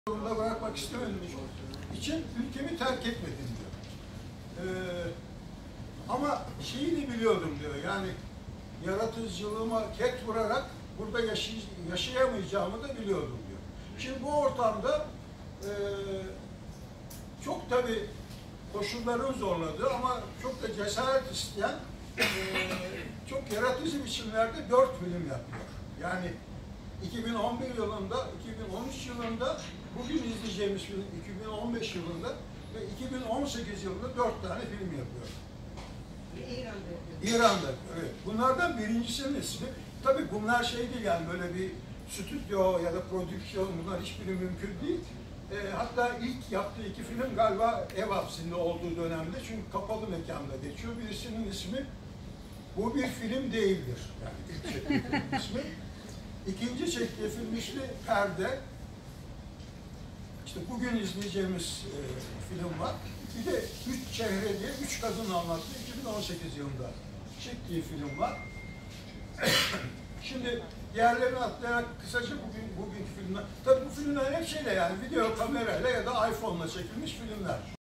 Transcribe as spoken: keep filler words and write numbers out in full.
Zorunda bırakmak istemedim için ülkemi terk etmedim diyor. Ee, ama şeyi de biliyordum diyor, yani yaratıcılığıma ket vurarak burada yaşay yaşayamayacağımı da biliyordum diyor. Şimdi bu ortamda e, çok tabii koşulların zorladığı ama çok da cesaret isteyen e, çok yaratıcı biçimlerde dört film yapıyor. Yani iki bin on bir yılında, iki bin on üç yılında, bugün izleyeceğimiz film iki bin on beş yılında ve iki bin on sekiz yılında dört tane film yapıyor. İran'da yapıyor. İran'da, evet. Bunlardan birincisinin ismi, tabii bunlar şey değil, yani böyle bir stüdyo ya da prodüksiyon, bunlar hiçbiri mümkün değil. E, hatta ilk yaptığı iki film galiba ev hapsinde olduğu dönemde, çünkü kapalı mekanda geçiyor. Birisinin ismi Bu Bir Film Değildir. Yani ilk çektiği film ismi. İkinci çektiği film ismi Perde. İşte bugün izleyeceğimiz e, film var. Bir de Üç Çehre diye üç kadın anlattığı iki bin on sekiz yılında çektiği film var. Şimdi diğerlerini atlayarak kısaca bugün bugünkü filmler. Tabii bu filmler hep şeyle, yani video kamerayla ya da iPhone'la çekilmiş filmler.